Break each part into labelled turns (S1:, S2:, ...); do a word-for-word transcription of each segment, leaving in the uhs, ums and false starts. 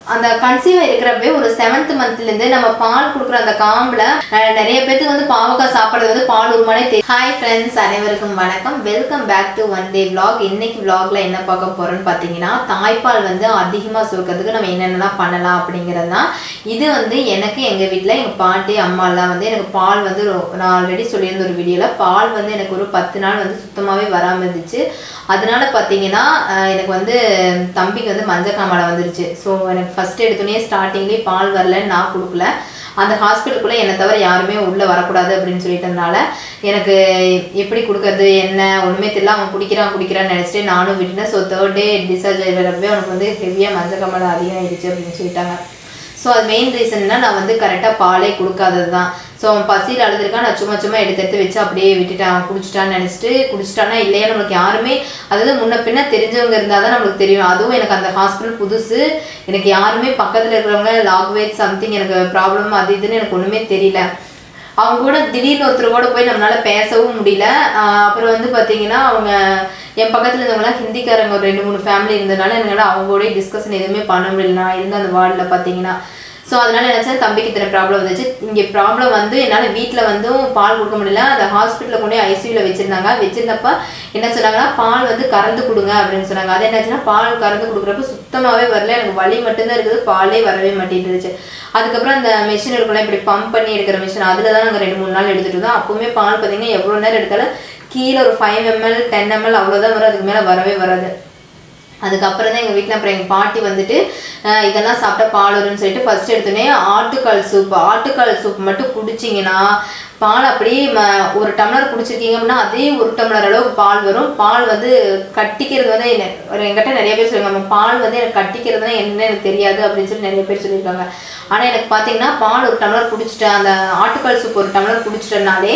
S1: அந்த கன்சீவ் இருக்கிறப்பவே ஒரு செவன்த் மந்த்ல இருந்து நம்ம பால் கொடுக்குற அந்த காம்புல நிறைய பேருக்கு வந்து பாவக்காய் சாப்பிடுறது வந்து பால் உருமானே தெரியும். ஹாய் ஃப்ரெண்ட்ஸ், அனைவருக்கும் வணக்கம். Welcome back to one day vlog. இன்னைக்கு vlogல என்ன பார்க்க போறோம்னு பார்த்தீங்கன்னா, தாய்ப்பால் வந்து அதிகமாக சுரக்கிறதுக்கு நம்ம என்னென்னலாம் பண்ணலாம் அப்படிங்கிறது தான். இது வந்து எனக்கு எங்கள் வீட்டில் எங்கள் பாட்டி அம்மாலாம் வந்து எனக்கு பால் வந்து நான் ஆல்ரெடி சொல்லியிருந்த ஒரு வீடியோவில் பால் வந்து எனக்கு ஒரு பத்து நாள் வந்து சுத்தமாகவே வராமல் இருந்துச்சு. அதனால பார்த்தீங்கன்னா எனக்கு வந்து தம்பிக்கு வந்து மஞ்சள் காமாலை வந்துருச்சு. ஸோ எனக்கு ஃபஸ்ட் எடுத்தோடனே ஸ்டார்டிங்லேயே பால் வரலன்னு நான் கொடுக்கல. அந்த ஹாஸ்பிட்டலுக்குள்ளே என்னை தவிர யாருமே உள்ளே வரக்கூடாது அப்படின்னு சொல்லிட்டதுனால எனக்கு எப்படி கொடுக்கறது என்ன ஒன்றுமே தெரியல. அவன் குடிக்கிறான் குடிக்கிறான்னு நினச்சிட்டு நானும் விட்டுனேன். ஸோ தேர்ட் டே டிஸ்சார்ஜ் ஆகிறப்பவே அவனுக்கு வந்து ஹெவியாக மஞ்சள் காமாலை அதிகம் ஆயிடுச்சு அப்படின்னு சொல்லிட்டாங்க. ஸோ அது மெயின் ரீசன்னா நான் வந்து கரெக்டாக பாலே கொடுக்காதது தான். ஸோ அவன் பசியில் அழுதுருக்கான். நான் சும்மா சும்மா எடுத்து எடுத்து வச்சு அப்படியே விட்டுட்டேன். அவன் குடிச்சிட்டான்னு நினச்சிட்டு குடிச்சிட்டானா இல்லையா நம்மளுக்கு யாருமே, அதாவது முன்ன பின்ன தெரிஞ்சவங்க இருந்தால் தான் நம்மளுக்கு தெரியும். அதுவும் எனக்கு அந்த ஹாஸ்பிட்டல் புதுசு, எனக்கு யாருமே பக்கத்தில் இருக்கிறவங்க லாக்வேஜ் சம்திங் எனக்கு ப்ராப்ளம் அது இதுன்னு எனக்கு ஒன்றுமே தெரியல. அவங்க கூட திடீர்னு ஒருத்தர் கூட போய் நம்மளால பேசவும் முடியல. அப்புறம் வந்து பார்த்தீங்கன்னா அவங்க என் பக்கத்தில் இருந்தவங்களாம் ஹிந்திக்காரங்க ஒரு ரெண்டு மூணு ஃபேமிலி இருந்ததுனால என்னால் அவங்களோட டிஸ்கஷன் எதுவுமே பண்ண முடியல. நான் இருந்த அந்த வார்டில் பார்த்தீங்கன்னா ஸோ அதனால நினச்சேன் தம்பிக்கு இத்தனை ப்ராப்ளம் வந்துச்சு. இங்கே ப்ராப்ளம் வந்து என்னால் வீட்டில் வந்து பால் கொடுக்க முடியல. அந்த ஹாஸ்பிட்டலில் கொண்டு போய் ஐசியூவில் வச்சுருந்தாங்க. வச்சுருந்தப்ப என்ன சொன்னாங்கன்னா பால் வந்து கறந்து கொடுங்க அப்படின்னு சொன்னாங்க. அது என்னாச்சுன்னா பால் கறந்து கொடுக்குறப்ப சுத்தமாகவே வரல. எனக்கு வலி மட்டும்தான் இருக்குது, பாலே வரவே மாட்டேன்ருச்சு. அதுக்கப்புறம் அந்த மிஷின் இருக்குல்ல, இப்படி பம்ப் பண்ணி எடுக்கிற மிஷின், அதில் தான் நாங்கள் ரெண்டு மூணு நாள் எடுத்துகிட்டு இருந்தோம். அப்போவுமே பால் பார்த்தீங்கன்னா எவ்வளோ நேரம் எடுத்தாலும் கீழே ஒரு ஃபைவ் எம்எல் டென் எம்எல் அவ்வளோதான் வரும், அதுக்கு மேலே வரவே வராது. அதுக்கப்புறம் தான் எங்கள் வீட்டில் அப்புறம் எங்கள் பாட்டி வந்துட்டு இதெல்லாம் சாப்பிட்டா பால் வரும்னு சொல்லிட்டு ஃபஸ்ட் எடுத்தோடனே ஆட்டுக்கால் சூப் ஆட்டுக்கால் சூப் மட்டும் குடிச்சிங்கன்னா பால் அப்படியே ம ஒரு டம்ளர் குடிச்சிருக்கீங்க அப்படின்னா அதே ஒரு டம்ளர் அளவுக்கு பால் வரும். பால் வந்து கட்டிக்கிறது வந்து என்ன என்கிட்ட நிறைய பேர் சொல்லுவாங்க, நம்ம பால் வந்து எனக்கு கட்டிக்கிறதுனா என்னன்னு எனக்கு தெரியாது அப்படின்னு சொல்லி நிறைய பேர் சொல்லியிருக்காங்க. ஆனால் எனக்கு பார்த்தீங்கன்னா பால் ஒரு டம்ளர் குடிச்சிட்டேன், அந்த ஆட்டுக்கால் சூப் ஒரு டம்ளர் குடிச்சிட்டனாலே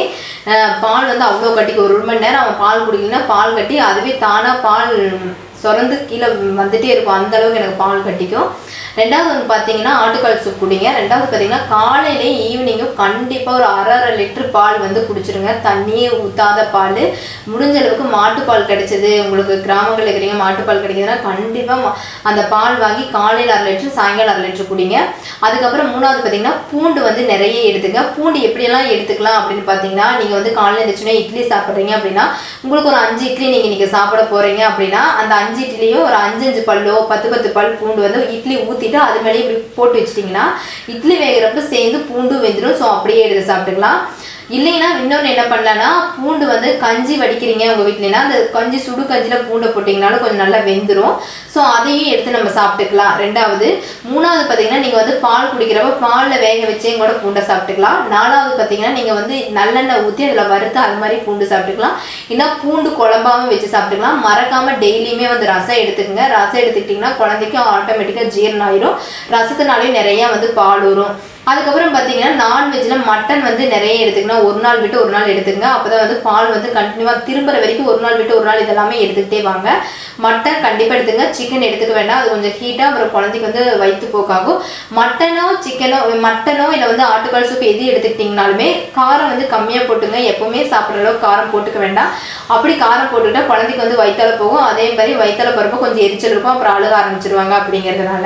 S1: பால் வந்து அவ்வளோ கட்டிக்கு ஒரு மணி நேரம் அவன் பால் குடிக்கலன்னா பால் கட்டி அதுவே தானாக பால் சொரந்து கீழே வந்துட்டே இருக்கும். அந்த அளவுக்கு எனக்கு பால் கட்டிக்கும். ரெண்டாவது வந்து பார்த்தீங்கன்னா ஆட்டுக்கால் சூப் குடிங்க. ரெண்டாவது பார்த்தீங்கன்னா காலையிலேயும் ஈவினிங்கும் கண்டிப்பாக ஒரு அரை அரை லிட்டர் பால் வந்து குடிச்சிருங்க. தண்ணியே ஊற்றாத பால். முடிஞ்ச அளவுக்கு மாட்டுப்பால் கிடைச்சது, உங்களுக்கு கிராமங்கள் இருக்கிறீங்க மாட்டுப்பால் கிடைக்குதுன்னா கண்டிப்பாக அந்த பால் வாங்கி காலையில் அரை லிட்டர் சாயங்காலம் அரை லிட்டர் குடிங்க. அதுக்கப்புறம் மூணாவது பார்த்தீங்கன்னா பூண்டு வந்து நிறைய எடுத்துங்க. பூண்டு எப்படியெல்லாம் எடுத்துக்கலாம் அப்படின்னு பார்த்தீங்கன்னா, நீங்கள் வந்து காலையில் இருந்துச்சுன்னா இட்லி சாப்பிட்றீங்க அப்படின்னா உங்களுக்கு ஒரு அஞ்சு இட்லி நீங்கள் நீங்கள் சாப்பிட போகிறீங்க அப்படின்னா அந்த அஞ்சு இட்லியும் ஒரு அஞ்சு அஞ்சு பல்லோ பத்து பத்து பல் பூண்டு வந்து இட்லி ஊற்றிட்டு அது மேலேயே இப்படி போட்டு வச்சிட்டிங்கன்னா இட்லி வேகிறப்ப சேர்ந்து பூண்டும் வெந்துடும். ஸோ அப்படியே எடுத்து சாப்பிட்டுக்கலாம். இல்லைன்னா இன்னொன்று என்ன பண்ணலான்னா, பூண்டு வந்து கஞ்சி வடிக்கிறீங்க உங்கள் வீட்டிலனா அந்த கஞ்சி சுடு கஞ்சியில் பூண்டை போட்டிங்கனாலும் கொஞ்சம் நல்லா வெந்துடும். ஸோ அதையும் எடுத்து நம்ம சாப்பிட்டுக்கலாம். ரெண்டாவது மூணாவது பார்த்தீங்கன்னா நீங்கள் வந்து பால் குடிக்கிறப்ப பாலில் வேக வச்சே கூட பூண்டை சாப்பிட்டுக்கலாம். நாலாவது பார்த்தீங்கன்னா நீங்கள் வந்து நல்லெண்ணெய் ஊற்றி அதில் வறுத்து அது மாதிரி பூண்டு சாப்பிட்டுக்கலாம். இன்னும் பூண்டு குழம்பாகவும் வச்சு சாப்பிட்டுக்கலாம். மறக்காமல் டெய்லியுமே வந்து ரசம் எடுத்துக்கோங்க. ரசம் எடுத்துக்கிட்டிங்கன்னா குழந்தைக்கும் ஆட்டோமேட்டிக்காக ஜீரணம் ஆயிடும். ரசத்தினாலேயும் நிறையா வந்து பால் வரும். அதுக்கப்புறம் பார்த்தீங்கன்னா நான்வெஜ்ஜில் மட்டன் வந்து நிறைய எடுத்துக்கணும். ஒரு நாள் விட்டு ஒரு நாள் எடுத்துக்கங்க. அப்போ தான் வந்து பால் வந்து கண்டினியூவாக திரும்புற வரைக்கும் ஒரு நாள் விட்டு ஒரு நாள் இதெல்லாமே எடுத்துக்கிட்டே வாங்க. மட்டன் கண்டிப்பாக எடுத்துங்க. சிக்கன் எடுத்துக்க வேண்டாம், அது கொஞ்சம் ஹீட்டாக அப்புறம் குழந்தைக்கு வந்து வயிற்று போக்காகும். மட்டனோ சிக்கனோ மட்டனோ இல்லை வந்து ஆட்டுக்கால் சூப் எது எடுத்துக்கிட்டிங்கனாலுமே காரம் வந்து கம்மியாக போட்டுங்க. எப்போவுமே சாப்பிட்ற அளவுக்கு காரம் போட்டுக்க வேண்டாம். அப்படி காரம் போட்டுக்கிட்டால் குழந்தைக்கு வந்து வயிற்றால போகும். அதே மாதிரி வயிற்றால போகிறப்போ கொஞ்சம் எரிச்சல் இருக்கும், அப்புறம் அழுக ஆரம்பிச்சிருவாங்க. அப்படிங்கிறதுனால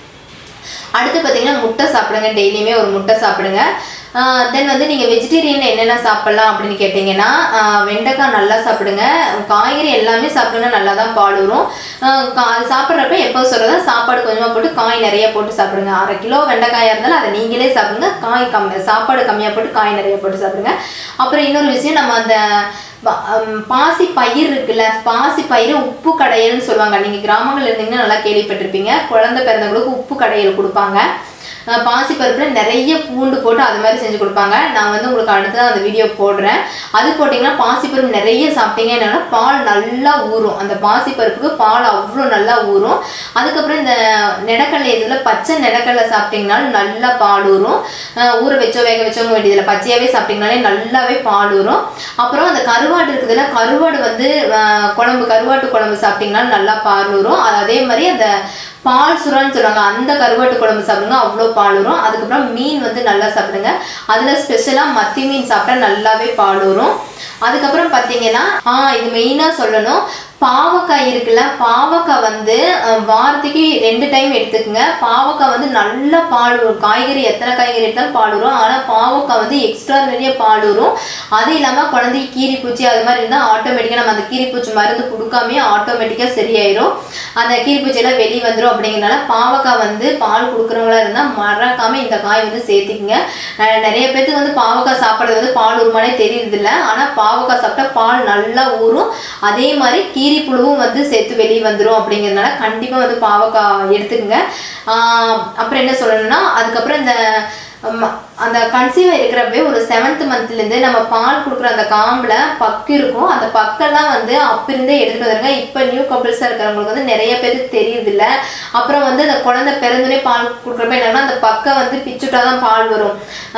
S1: அடுத்து பார்த்தீங்கன்னா முட்டை சாப்பிடுங்க. டெய்லியுமே ஒரு முட்டை சாப்பிடுங்க. தென் வந்து நீங்கள் வெஜிடேரியனில் என்னென்ன சாப்பிட்லாம் அப்படின்னு கேட்டிங்கன்னா, வெண்டைக்காய் நல்லா சாப்பிடுங்க. காய்கறி எல்லாமே சாப்பிடுங்க, நல்லா தான் பால் வரும். அது சாப்பிட்றப்ப எப்போ சொல்கிறதா சாப்பாடு கொஞ்சமாக போட்டு காய் நிறைய போட்டு சாப்பிடுங்க. அரை கிலோ வெண்டைக்காயாக இருந்தாலும் அதை நீங்களே சாப்பிடுங்க. காய் கம்மி சாப்பாடு கம்மியாக போட்டு காய் நிறைய போட்டு சாப்பிடுங்க. அப்புறம் இன்னொரு விஷயம், நம்ம அந்த பாசி பயிர் இருக்குல்ல, பாசி பயிர் உப்பு கடையல்னு சொல்லுவாங்க. நீங்கள் கிராமங்கள் இருந்தீங்கன்னா நல்லா கேள்விப்பட்டிருப்பீங்க. குழந்தை பிறந்தவங்களுக்கு உப்பு கடையல் கொடுப்பாங்க. பாசி பருப்பில் நிறைய பூண்டு போட்டு அது மாதிரி செஞ்சு கொடுப்பாங்க. நான் வந்து உங்களுக்கு அடுத்ததான் அந்த வீடியோ போடுறேன். அது போட்டிங்கன்னா பாசிப்பருப்பு நிறைய சாப்பிட்டீங்க என்னன்னா பால் நல்லா ஊறும். அந்த பாசிப்பருப்புக்கு பால் அவ்வளோ நல்லா ஊறும். அதுக்கப்புறம் இந்த நெடக்கடலை இதில் பச்சை நெடக்கடலை சாப்பிட்டிங்கனாலும் நல்லா பால் ஊறும். ஊற வச்சோ வேக வச்சோங்க வேண்டியதில் பச்சையாகவே சாப்பிட்டிங்கனாலே நல்லாவே பால் ஊறும். அப்புறம் அந்த கருவாடு இருக்குதுல்ல, கருவாடு வந்து குழம்பு கருவாட்டு குழம்பு சாப்பிட்டிங்கனாலும் நல்லா பால் ஊறும். அதே மாதிரி அந்த பால் சுறான்னு சொல்லுவாங்க, அந்த கருவாட்டு குழம்பு சாப்பிடுங்க, அவ்வளோ பால் வரும். அதுக்கப்புறம் மீன் வந்து நல்லா சாப்பிடுங்க. அதில் ஸ்பெஷலாக மத்தி மீன் சாப்பிட்டா நல்லாவே பால் வரும். அதுக்கப்புறம் பார்த்தீங்கன்னா ஆ இது மெயினாக சொல்லணும், பாவக்காய் இருக்குல்ல, பாவக்காய் வந்து வாரத்துக்கு ரெண்டு டைம் எடுத்துக்கங்க. பாவக்காய் வந்து நல்ல பால் வரும். காய்கறி எத்தனை காய்கறி எடுத்தாலும் பால் வரும். ஆனால் பாவக்காய் வந்து எக்ஸ்ட்ரா நிறைய பால் வரும். அது இல்லாமல் குழந்தைக்கு கீரிப்பூச்சி அது மாதிரி இருந்தால் ஆட்டோமேட்டிக்காக நம்ம அந்த கீரிப்பூச்சி மருந்து கொடுக்காமே ஆட்டோமேட்டிக்காக சரியாயிரும். அந்த கீரிப்பூச்சியெல்லாம் வெளியே வந்துடும். அப்படிங்கிறனால பாவக்காய் வந்து பால் கொடுக்குறவங்களா இருந்தால் மறக்காமல் இந்த காய் வந்து சேர்த்துக்குங்க. நிறைய பேருக்கு வந்து பாவக்காய் சாப்பிட்றது வந்து பால் உருமானே தெரியுறதில்ல. ஆனால் பாவக்காய் சாப்பிட்டா பால் நல்லா ஊறும். அதே மாதிரி கீரி புழுவும் வந்து சேர்த்து வெளியே வந்துடும். அப்படிங்கிறதுனால கண்டிப்பாக வந்து பாவக்காய் எடுத்துக்கங்க. அப்புறம் என்ன சொல்லணும்னா, அதுக்கப்புறம் இந்த அந்த கன்சீவாக இருக்கிறப்பவே ஒரு செவன்த் மந்த்லேருந்து நம்ம பால் கொடுக்குற அந்த காம்பில் பக்கு இருக்கும். அந்த பக்கெல்லாம் வந்து அப்பிருந்தே எடுத்துகிட்டு வந்துருங்க. இப்போ நியூ கப்பிள்ஸாக இருக்கிறவங்களுக்கு வந்து நிறைய பேருக்கு தெரியுதில்ல. அப்புறம் வந்து அந்த குழந்தை பிறந்தோடனே பால் கொடுக்குறப்ப என்னன்னா அந்த பக்கை வந்து பிச்சுட்டா தான் பால் வரும்.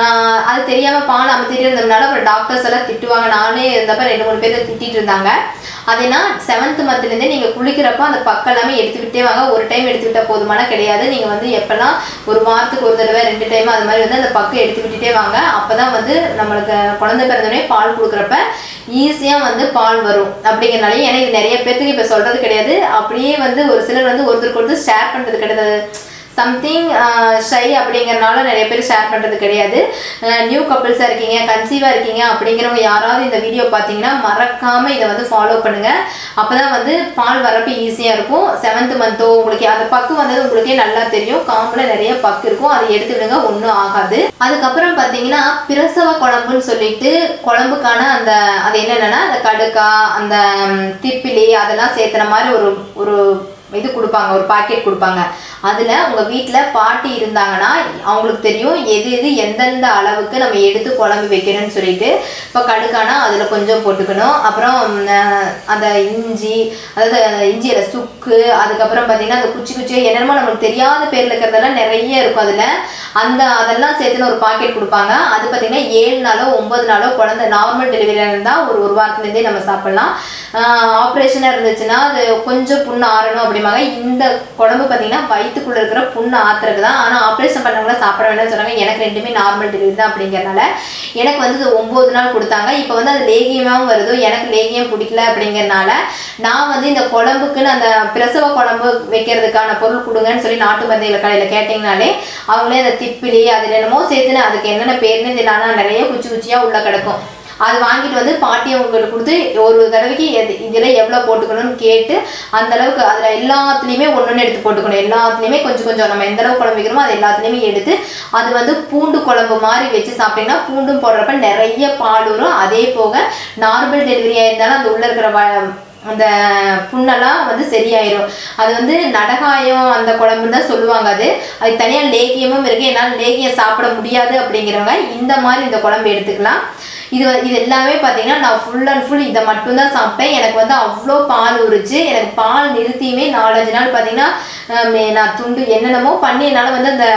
S1: அது தெரியாமல் பால் அமுத்திட்டு இருந்ததுனால அப்புறம் டாக்டர்ஸ் எல்லாம் திட்டுவாங்க. நானே இருந்தப்ப ரெண்டு மூணு பேர் திட்டிட்டு இருந்தாங்க. அதேனா செவன்த் மந்த்லேருந்தே நீங்கள் குளிக்கிறப்ப அந்த பக்கம் எல்லாமே எடுத்துக்கிட்டே வாங்க. ஒரு டைம் எடுத்துக்கிட்டால் போதுமான கிடையாது. நீங்கள் வந்து எப்போல்லாம் ஒரு வாரத்துக்கு ஒரு தடவை ரெண்டு டைம் அது மாதிரி வந்து அந்த பக்கம் எடுத்து விட்டுட்டே வாங்க. அப்போ தான் வந்து நம்மளுக்கு குழந்தை பிறந்தோடனே பால் கொடுக்குறப்ப ஈஸியாக வந்து பால் வரும். அப்படிங்கிறனாலே ஏன்னா இது நிறைய பேர்த்துக்கு இப்போ சொல்கிறது கிடையாது. அப்படியே வந்து ஒரு சிலர் வந்து ஒருத்தருக்கு ஒருத்தர் ஷேர் பண்ணுறது கிடையாது. சம்திங் ஷை அப்படிங்கிறனால நிறைய பேர் ஷேர் பண்ணுறது கிடையாது. நியூ கப்பிள்ஸாக இருக்கீங்க, கன்சீவாக இருக்கீங்க அப்படிங்கிறவங்க யாராவது இந்த வீடியோ பார்த்தீங்கன்னா மறக்காமல் இதை வந்து ஃபாலோ பண்ணுங்கள். அப்போ தான் வந்து பால் வரப்போ ஈஸியாக இருக்கும். செவன்த் மந்த்தோ உங்களுக்கு அந்த பக்கு வந்தது உங்களுக்கே நல்லா தெரியும். காம்பில் நிறைய பக்கு இருக்கும். அதை எடுத்து விடுங்க, ஒன்றும் ஆகாது. அதுக்கப்புறம் பார்த்தீங்கன்னா பிரசவ குழம்புன்னு சொல்லிட்டு குழம்புக்கான அந்த அது என்னென்னா அந்த கடுக்கா அந்த திப்பிலி அதெல்லாம் சேர்த்துன மாதிரி ஒரு ஒரு இது கொடுப்பாங்க, ஒரு பாக்கெட் கொடுப்பாங்க. அதில் உங்கள் வீட்டில் பாட்டி இருந்தாங்கன்னா அவங்களுக்கு தெரியும் எது எது எந்தெந்த அளவுக்கு நம்ம எடுத்து குழம்பு வைக்கணும்னு சொல்லிட்டு. இப்போ கடுக்கானா அதில் கொஞ்சம் போட்டுக்கணும். அப்புறம் அந்த இஞ்சி, அதாவது இஞ்சியில் சுக்கு, அதுக்கப்புறம் பார்த்திங்கன்னா அந்த குச்சி குச்சி என்னென்னமோ நம்மளுக்கு தெரியாத பேரில் இருக்கிறதெல்லாம் நிறைய இருக்கும். அதில் அந்த அதெல்லாம் சேர்த்துன்னு ஒரு பாக்கெட் கொடுப்பாங்க. அது பார்த்திங்கன்னா ஏழு நாளோ ஒம்பது நாளோ குழந்தை நார்மல் டெலிவரியாக இருந்தால் ஒரு ஒரு வாரத்துலேருந்தே நம்ம சாப்பிட்லாம். ஆப்ரேஷனாக இருந்துச்சுன்னா அது கொஞ்சம் புண்ணு ஆறணும் அப்படிம்பாங்க. இந்த குழம்பு பார்த்திங்கன்னா வயிற்றுக்குள்ளே இருக்கிற புண்ணு ஆத்துறதுக்கு தான். ஆனால் ஆப்ரேஷன் பண்ணவங்களாம் சாப்பிட வேண்டாம்னு சொன்னாங்க. எனக்கு ரெண்டுமே நார்மல் டெலிவரி தான் அப்படிங்கிறனால எனக்கு வந்து ஒம்பது நாள் கொடுத்தாங்க. இப்போ வந்து அது லேகியமாகவும் வருது. எனக்கு லேகியம் பிடிக்கல அப்படிங்கிறனால நான் வந்து இந்த குழம்புக்குன்னு அந்த பிரசவ குழம்பு வைக்கிறதுக்கான பொருள் கொடுங்கன்னு சொல்லி நாட்டு மருந்துகள் கடையில் கேட்டிங்கனாலே அவங்களே அந்த திப்பிலி அதில் என்னமோ சேர்த்துன்னு அதுக்கு என்னென்ன பேருன்னு தெரியல. ஆனால் நிறைய குச்சி குச்சியாக உள்ளே கிடக்கும். அது வாங்கிட்டு வந்து பாட்டி அவங்களுக்கு கொடுத்து ஒரு தடவைக்கு எது இதில் எவ்வளோ போட்டுக்கணும்னு கேட்டு அந்த அளவுக்கு அதில் எல்லாத்துலேயுமே ஒன்று ஒன்று எடுத்து போட்டுக்கணும். எல்லாத்துலேயுமே கொஞ்சம் கொஞ்சம் நம்ம எந்த அளவுக்கு குழம்பு வைக்கிறோமோ அது எல்லாத்துலேயுமே எடுத்து அது வந்து பூண்டு குழம்பு மாதிரி வச்சு சாப்பிட்டிங்கன்னா பூண்டும் போடுறப்ப நிறைய பால் வரும். அதே போக நார்மல் டெலிவரியாக இருந்தாலும் அந்த உள்ளே இருக்கிற வ அந்த புண்ணெல்லாம் வந்து சரியாயிரும். அது வந்து நடகாயம் அந்த குழம்புன்னு தான் சொல்லுவாங்க. அது அதுக்கு தனியாக லேகியமும் இருக்குது. என்னால் லேகியம் சாப்பிட முடியாது அப்படிங்கிறவங்க இந்த மாதிரி இந்த குழம்பு எடுத்துக்கலாம். இது இது எல்லாமே பார்த்தீங்கன்னா நான் ஃபுல் அண்ட் ஃபுல் இதை மட்டும்தான் சாப்பிட்டேன். எனக்கு வந்து அவ்வளோ பால் உரிச்சு எனக்கு பால் நிறுத்தியுமே நாலஞ்சு நாள் பார்த்தீங்கன்னா நான் துண்டு என்னென்னமோ பண்ணி என்னால் வந்து அந்த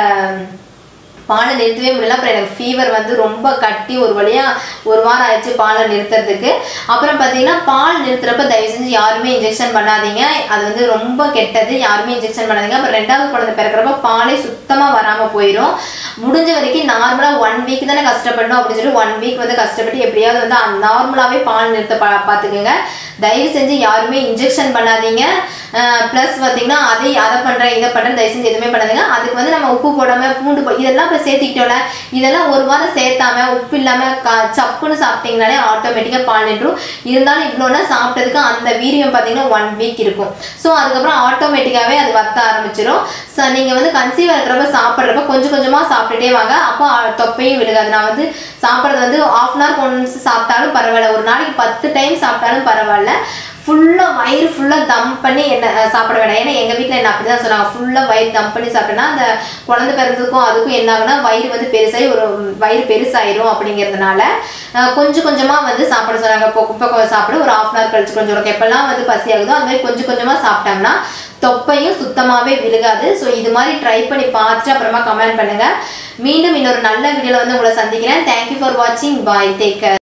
S1: பாலை நிறுத்தவே முடியல. அப்புறம் எனக்கு ஃபீவர் வந்து ரொம்ப கட்டி ஒரு வழியாக ஒரு வாரம் ஆயிடுச்சு பாலை நிறுத்துறதுக்கு. அப்புறம் பார்த்தீங்கன்னா பால் நிறுத்துறப்ப தயவு செஞ்சு யாருமே இன்ஜெக்ஷன் பண்ணாதீங்க. அது வந்து ரொம்ப கெட்டது. யாருமே இன்ஜெக்ஷன் பண்ணாதீங்க. அப்புறம் ரெண்டாவது குழந்தை பிறக்கிறப்ப பாலே சுத்தமாக வராமல் போயிடும். முடிஞ்ச வரைக்கும் நார்மலாக ஒன் வீக் தானே கஷ்டப்படணும் அப்படின்னு சொல்லி ஒன் வீக் வந்து கஷ்டப்பட்டு எப்படியாவது வந்து நார்மலாகவே பால் நிறுத்த பா பார்த்துக்குங்க. தயவு செஞ்சு யாருமே இன்ஜெக்ஷன் பண்ணாதீங்க. ப்ளஸ் பார்த்தீங்கன்னா அதை அதை பண்ணுறேன் இதை பண்ணுறேன் தயவு செஞ்சு எதுவுமே பண்ணாதீங்க. அதுக்கு வந்து நம்ம உப்பு போடாமல் பூண்டு போ இதெல்லாம் இப்போ சேர்த்துக்கிட்டோம்ல இதெல்லாம் ஒரு வாரம் சேர்த்தாம உப்பு இல்லாமல் க சப்புன்னு சாப்பிட்டீங்கனாலே ஆட்டோமேட்டிக்காக பால் நின்றும். இருந்தாலும் இவ்வளோனா சாப்பிட்டதுக்கு அந்த வீரியம் பார்த்தீங்கன்னா ஒன் வீக் இருக்கும். ஸோ அதுக்கப்புறம் ஆட்டோமேட்டிக்காகவே அது வத்த ஆரம்பிச்சிடும். ஸோ நீங்கள் வந்து கன்சீவாக இருக்கிறப்ப சாப்பிட்றப்ப கொஞ்சம் கொஞ்சமாக சாப்பிட்டுட்டே வாங்க. அப்போ தொப்பையும் விழுகாது. நான் வந்து சாப்பிட்றது வந்து ஆஃப் அன் ஹவர் ஒன்ஸ் சாப்பிட்டாலும் பரவாயில்ல, ஒரு நாளைக்கு பத்து டைம் சாப்பிட்டாலும் பரவாயில்ல. ஃபுல்லாக வயிறு ஃபுல்லாக தம் பண்ணி என்ன சாப்பிட வேண்டாம். ஏன்னா எங்கள் வீட்டில் என்ன அப்படி தான் சொன்னாங்க. ஃபுல்லாக வயிறு தம் பண்ணி சாப்பிட்டேன்னா அந்த குழந்தை பிறந்ததுக்கும் அதுக்கும் என்ன ஆகுனா வயிறு வந்து பெருசாகி ஒரு வயிறு பெருசாயிரும். அப்படிங்கிறதுனால கொஞ்சம் கொஞ்சமாக வந்து சாப்பிட சொன்னாங்க. இப்போ குப்பை சாப்பிட ஒரு ஆஃப் அன் ஹவர் கழிச்சு கொஞ்சம் எப்போல்லாம் வந்து பசி ஆகுதோ அந்த மாதிரி கொஞ்சம் கொஞ்சமாக சாப்பிட்டோம்னா தொப்பையும் சுத்தமாகவே விழுகாது. ஸோ இது மாதிரி ட்ரை பண்ணி பார்த்துட்டு அப்புறமா கமெண்ட் பண்ணுங்கள். மீண்டும் இன்னொரு நல்ல வீடியோவில் வந்து உங்களை சந்திக்கிறேன். தேங்க்யூ ஃபார் வாட்சிங். Bye, take care.